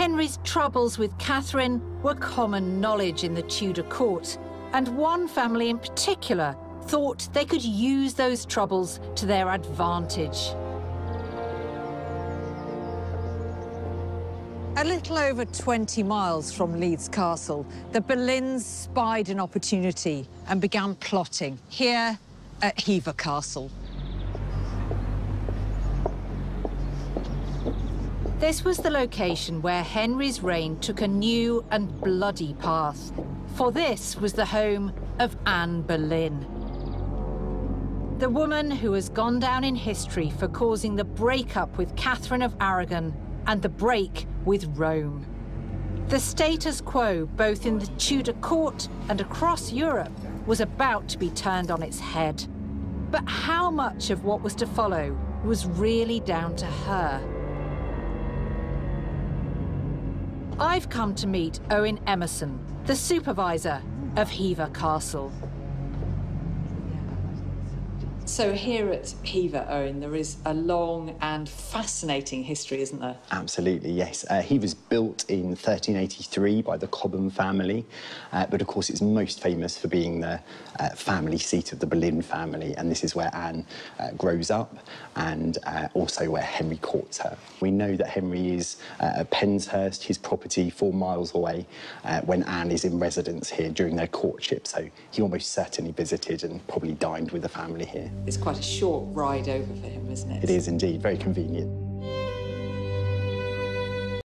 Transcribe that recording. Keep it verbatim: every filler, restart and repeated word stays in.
Henry's troubles with Catherine were common knowledge in the Tudor court, and one family in particular thought they could use those troubles to their advantage. A little over twenty miles from Leeds Castle, the Boleyns spied an opportunity and began plotting here at Hever Castle. This was the location where Henry's reign took a new and bloody path, for this was the home of Anne Boleyn, the woman who has gone down in history for causing the breakup with Catherine of Aragon and the break with Rome. The status quo, both in the Tudor court and across Europe, was about to be turned on its head. But how much of what was to follow was really down to her? I've come to meet Owen Emmerson, the supervisor of Hever Castle. So here at Hever, Owen, there is a long and fascinating history, isn't there? Absolutely, yes. Uh, he was built in thirteen eighty-three by the Cobham family, uh, but of course it's most famous for being the uh, family seat of the Boleyn family, and this is where Anne uh, grows up, and uh, also where Henry courts her. We know that Henry is uh, at Penshurst, his property four miles away, uh, when Anne is in residence here during their courtship, so he almost certainly visited and probably dined with the family here. It's quite a short ride over for him, isn't it? It is indeed, very convenient.